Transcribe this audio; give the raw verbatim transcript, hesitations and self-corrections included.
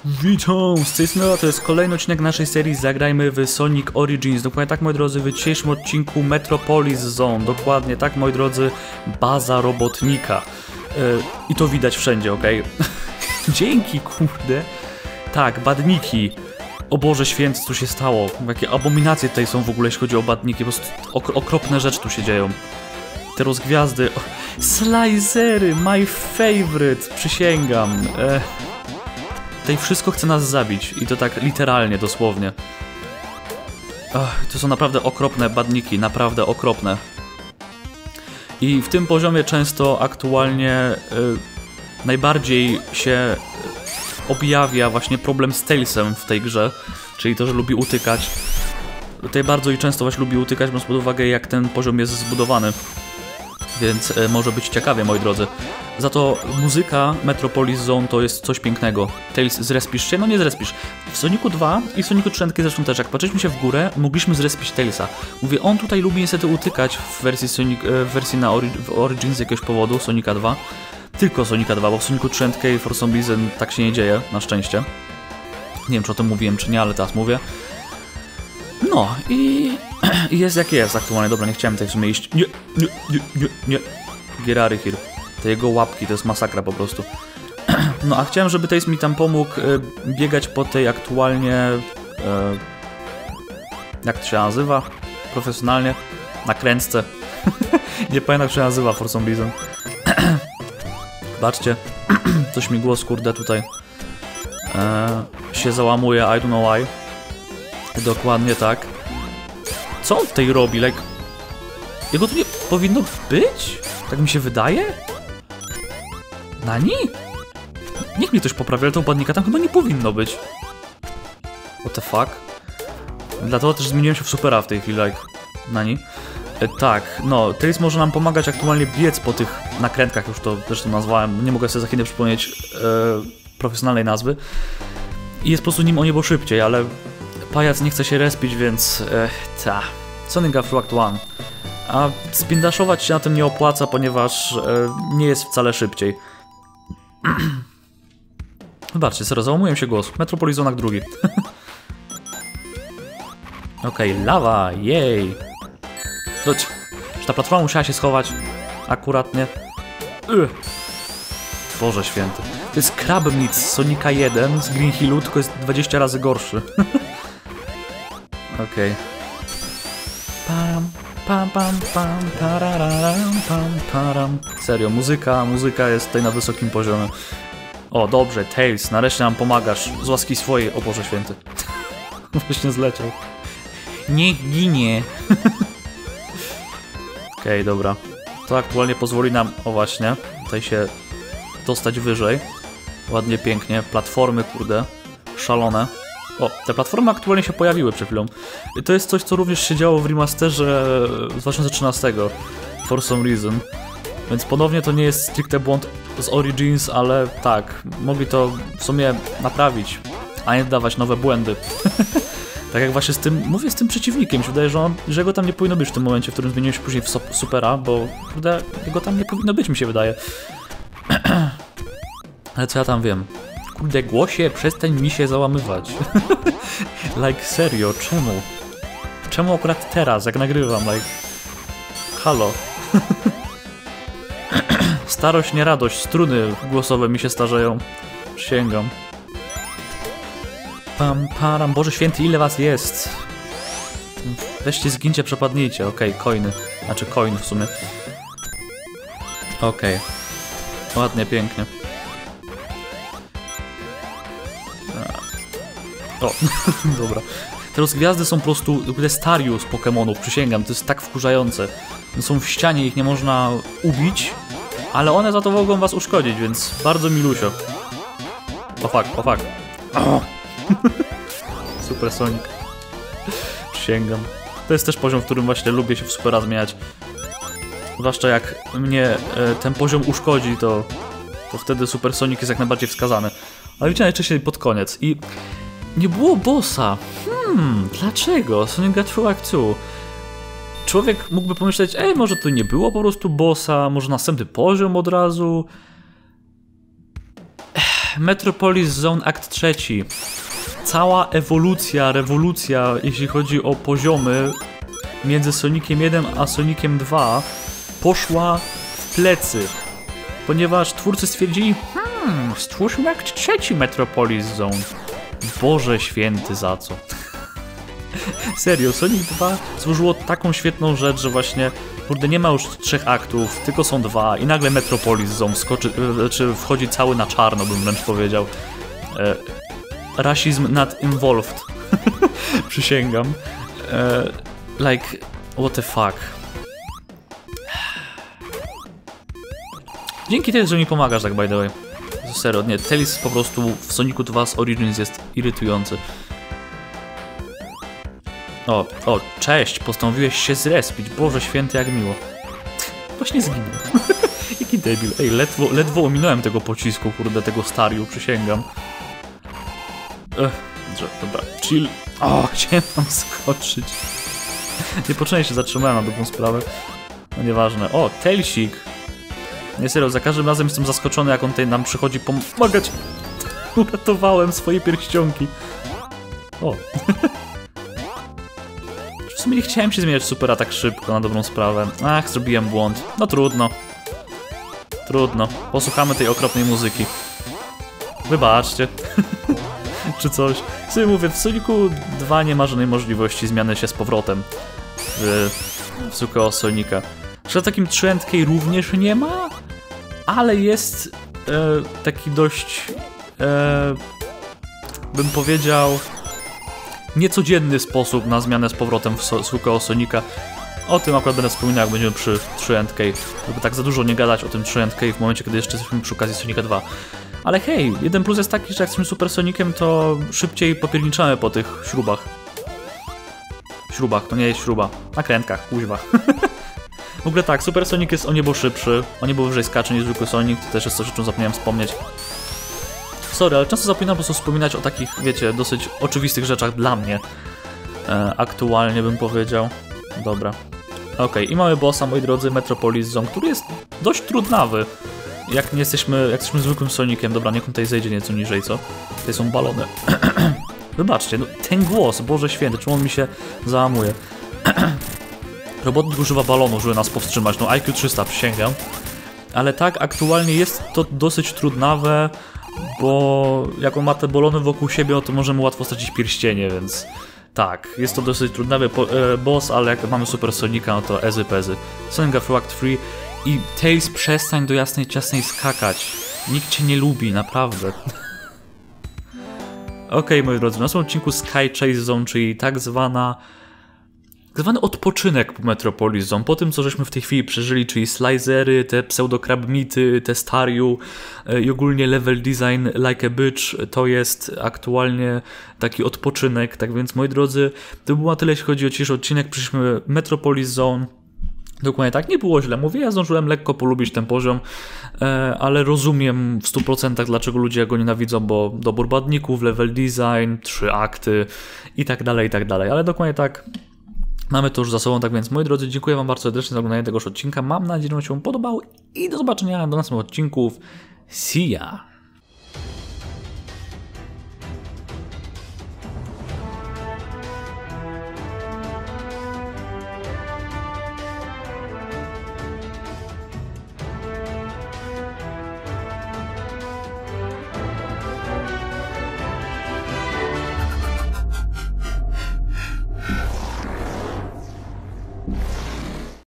Witam, z tej strony to jest kolejny odcinek naszej serii Zagrajmy w Sonic Origins. Dokładnie tak, moi drodzy, w dzisiejszym odcinku Metropolis Zone. Dokładnie tak, moi drodzy, baza robotnika. Yy, I to widać wszędzie, okej? Okay? Dzięki, kurde. Tak, badniki. O Boże święty, co się stało? Jakie abominacje tutaj są w ogóle, jeśli chodzi o badniki. Po prostu ok okropne rzeczy tu się dzieją. Te rozgwiazdy. Oh, slicery, my favorite, przysięgam. E Tutaj wszystko chce nas zabić i to tak literalnie, dosłownie. Ach, to są naprawdę okropne badniki, naprawdę okropne. I w tym poziomie często aktualnie y, najbardziej się objawia właśnie problem z Tailsem w tej grze, czyli to, że lubi utykać. Tutaj bardzo i często właśnie lubi utykać, biorąc pod uwagę, jak ten poziom jest zbudowany. Więc y, może być ciekawie, moi drodzy. Za to muzyka Metropolis Zone to jest coś pięknego. Tails, zrespisz się? No nie zrespisz. W Sonicu dwa i w Sonicu trzy zresztą też, jak patrzyliśmy się w górę, mogliśmy zrespić Tailsa. Mówię, on tutaj lubi niestety utykać w wersji, Sonic, w wersji na Ori w Origins z jakiegoś powodu, Sonica dwa. Tylko Sonica dwa, bo w Sonicu trzy for some reason tak się nie dzieje, na szczęście. Nie wiem, czy o tym mówiłem, czy nie, ale teraz mówię. No i jest jak jest aktualnie. Dobra, nie chciałem tutaj w sumie iść. Nie, nie, nie, nie, nie. Gerary here. Te jego łapki to jest masakra po prostu. No a chciałem, żeby Tails mi tam pomógł e, biegać po tej aktualnie... E, jak to się nazywa? Profesjonalnie? Nakrętce. Nie pamiętam, jak się nazywa for some reason. Baczcie. Coś mi głos, kurde, tutaj e, się załamuje, I don't know why. Dokładnie tak. Co on tutaj robi? Like... Jego tu nie powinno być? Tak mi się wydaje? Nani? Niech mnie ktoś poprawia, ale to badnika tam chyba nie powinno być. What the fuck? Dlatego też zmieniłem się w supera w tej chwili, like. Nani? E, tak, no, Tails może nam pomagać aktualnie biec po tych nakrętkach, już to zresztą nazwałem, nie mogę sobie za chwilę przypomnieć e, profesjonalnej nazwy. I jest po prostu nim o niebo szybciej, ale pajac nie chce się respić, więc e, ta. Sonic Afro Act jeden. A spindaszować się na tym nie opłaca, ponieważ e, nie jest wcale szybciej. Wybaczcie, serio, załamuję się głos. Metropolis Zone drugi. Okej, okay, lawa, jej. Chodź. Czy ta platforma musiała się schować? Akuratnie. Ugh. Boże święty. To jest Crabmeat z Sonica jeden z Green Hillu, tylko jest dwadzieścia razy gorszy. Okej. Okay. Pam, pam, pam, pam, pararam, pam, param. Serio, muzyka, muzyka jest tutaj na wysokim poziomie. O, dobrze, Tails, nareszcie nam pomagasz. Z łaski swojej, o Boże święty. Właśnie zleciał. Niech ginie. Okej, okay, dobra. To aktualnie pozwoli nam, o właśnie, tutaj się dostać wyżej. Ładnie, pięknie. Platformy, kurde, szalone. O, te platformy aktualnie się pojawiły przed chwilą. To jest coś, co również się działo w remasterze z dwa tysiące trzynastego. For some reason. Więc ponownie to nie jest stricte błąd z Origins, ale tak, mogli to w sumie naprawić, a nie dawać nowe błędy. Tak jak właśnie z tym, mówię z tym przeciwnikiem, mi się wydaje, że, on, że go tam nie powinno być w tym momencie, w którym zmieniłem się później w supera, bo kurde, jego tam nie powinno być, mi się wydaje. Ale co ja tam wiem? Kurde, głosie, przestań mi się załamywać. Like, serio, czemu? Czemu akurat teraz, jak nagrywam, like... Halo. Starość, nie radość, struny głosowe mi się starzeją. Przysięgam. Pam, param, Boże święty, ile was jest? Weźcie, zgincie, przepadnijcie. Okej, okay, coiny. Znaczy coin w sumie. Okej. Okay. Ładnie, pięknie. O, dobra. Te rozgwiazdy są po prostu stario z Pokemonów, przysięgam, to jest tak wkurzające. No są w ścianie, ich nie można ubić, ale one za to mogą was uszkodzić, więc bardzo milusio. O fuck, o fuck. Oh. Super Sonic. Przysięgam. To jest też poziom, w którym właśnie lubię się w supera zmieniać. Zwłaszcza jak mnie e, ten poziom uszkodzi, to, to wtedy Super Sonic jest jak najbardziej wskazany. Ale widzicie, najczęściej pod koniec. I nie było bossa. Hmm, dlaczego? Sonic Afro Act dwa. Człowiek mógłby pomyśleć, ej, może tu nie było po prostu bossa, może następny poziom od razu. Ech. Metropolis Zone Akt trzeci. Cała ewolucja, rewolucja, jeśli chodzi o poziomy między Soniciem jeden a Soniciem dwa poszła w plecy. Ponieważ twórcy stwierdzili, hmm, stwórzmy akt trzeci Metropolis Zone. Boże święty, za co? Serio, Sonic dwa złożyło taką świetną rzecz, że właśnie, kurde, nie ma już trzech aktów, tylko są dwa i nagle Metropolis Zone skoczy, czy wchodzi cały na czarno, bym wręcz powiedział. E, rasizm not involved. Przysięgam. E, like, what the fuck. Dzięki temu, że mi pomagasz, tak by the way. Serio, nie, Tails po prostu w Sonicu dwa z Origins jest irytujący. O, o, cześć, postanowiłeś się zrespić, Boże święty, jak miło. Właśnie zginął. Jaki debil, ej, ledwo, ledwo ominąłem tego pocisku, kurde, tego Stariu, przysięgam. Ech, dobra, chill. O, chciałem tam skoczyć. Niepotrzebnie się zatrzymałem na drugą sprawę. No nieważne. O, Tailsik. Nie, serio, za każdym razem jestem zaskoczony, jak on tutaj nam przychodzi pomagać. Uratowałem swoje pierścionki. O. W sumie nie chciałem się zmieniać supera tak szybko, na dobrą sprawę. Ach, zrobiłem błąd. No trudno. Trudno. Posłuchamy tej okropnej muzyki. Wybaczcie. Czy coś. Sobie mówię, w Sonicu dwa nie ma żadnej możliwości zmiany się z powrotem w, w zwykłego Sonika. Że takim trzy N K również nie ma, ale jest e, taki dość, e, bym powiedział, niecodzienny sposób na zmianę z powrotem w so, zwykłego Sonika. O tym akurat będę wspominał, jak będziemy przy trzy N K, żeby tak za dużo nie gadać o tym trzy N K w momencie, kiedy jeszcze jesteśmy przy okazji Sonika dwa. Ale hej, jeden plus jest taki, że jak jesteśmy Super Soniciem, to szybciej popierniczamy po tych śrubach. Śrubach, to nie jest śruba. Na krętkach, kuźwa. W ogóle tak, Super Sonic jest o niebo szybszy, o niebo wyżej skacze niż zwykły Sonic, to też jest coś, o czym zapomniałem wspomnieć. Sorry, ale często zapominam po prostu wspominać o takich, wiecie, dosyć oczywistych rzeczach dla mnie. E, aktualnie bym powiedział. Dobra. Okej, okay. I mamy bossa, moi drodzy, Metropolis Zone, który jest dość trudnawy. Jak nie jesteśmy, jak jesteśmy zwykłym Soniciem. Dobra, niech on tutaj zejdzie nieco niżej, co? Tutaj są balony. Wybaczcie, no, ten głos, Boże święty, czemu on mi się załamuje? Robotnik używa balonu, żeby nas powstrzymać, no I Q trzysta, przysięgam. Ale tak, aktualnie jest to dosyć trudnawe, bo jak on ma te balony wokół siebie, to możemy łatwo stracić pierścienie, więc... Tak, jest to dosyć trudnawy e, boss, ale jak mamy Super Sonika, no to easy peasy. Sonic Afro Act trzy i Tails, przestań do jasnej ciasnej skakać. Nikt cię nie lubi, naprawdę. Okej, okay, moi drodzy, w naszym odcinku Sky Chase Zone, czyli tak zwana... Tak zwany odpoczynek po Metropolis Zone, po tym co żeśmy w tej chwili przeżyli, czyli slicery, te pseudo-krabmity, te Stariu i ogólnie level design like a bitch, to jest aktualnie taki odpoczynek, tak więc moi drodzy, to było na tyle, jeśli chodzi o dzisiejszy odcinek, przyszliśmy Metropolis Zone. Dokładnie tak, nie było źle, mówię, ja zdążyłem lekko polubić ten poziom, ale rozumiem w stu procentach dlaczego ludzie go nienawidzą, bo dobór badników, level design, trzy akty i tak dalej, i tak dalej, ale dokładnie tak. Mamy to już za sobą, tak więc moi drodzy, dziękuję wam bardzo serdecznie za oglądanie tegoż odcinka. Mam nadzieję, że wam się podobał i do zobaczenia do następnych odcinków. See ya!